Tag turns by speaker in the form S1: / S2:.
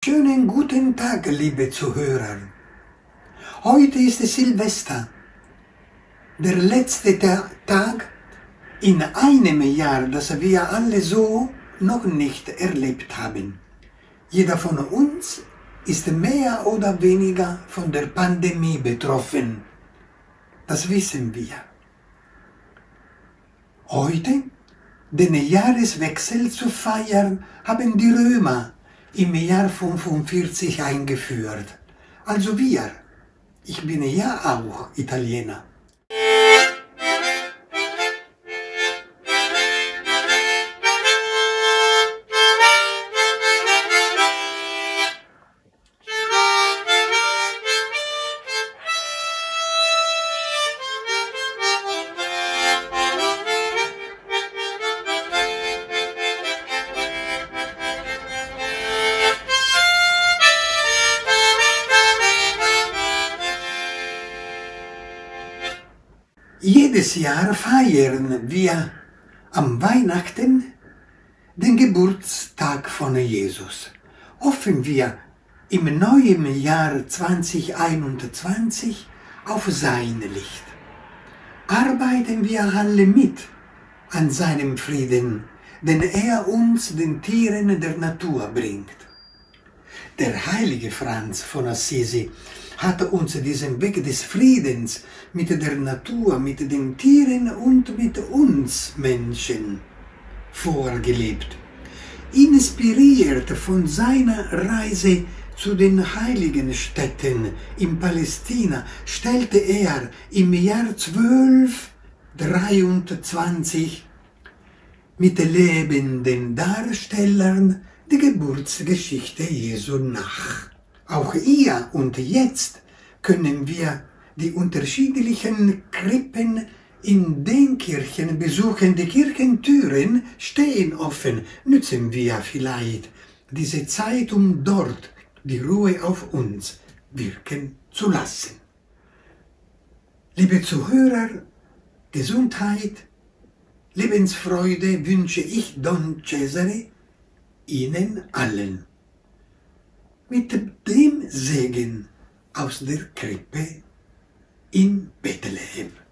S1: Schönen guten Tag, liebe Zuhörer. Heute ist es Silvester, der letzte Tag in einem Jahr, das wir alle so noch nicht erlebt haben. Jeder von uns ist mehr oder weniger von der Pandemie betroffen. Das wissen wir. Heute, den Jahreswechsel zu feiern, haben die Römer im Jahr 45 eingeführt. Also wir. Ich bin ja auch Italiener. Jedes Jahr feiern wir am Weihnachten den Geburtstag von Jesus. Hoffen wir im neuen Jahr 2021 auf sein Licht. Arbeiten wir alle mit an seinem Frieden, den er uns den Tieren der Natur bringt. Der heilige Franz von Assisi hat uns diesen Weg des Friedens mit der Natur, mit den Tieren und mit uns Menschen vorgelebt. Inspiriert von seiner Reise zu den heiligen Städten in Palästina stellte er im Jahr 1223 mit lebenden Darstellern die Geburtsgeschichte Jesu nach. Auch hier und jetzt können wir die unterschiedlichen Krippen in den Kirchen besuchen. Die Kirchentüren stehen offen. Nützen wir vielleicht diese Zeit, um dort die Ruhe auf uns wirken zu lassen. Liebe Zuhörer, Gesundheit, Lebensfreude wünsche ich Don Cesare Ihnen allen. Mit dem Segen aus der Krippe in Bethlehem.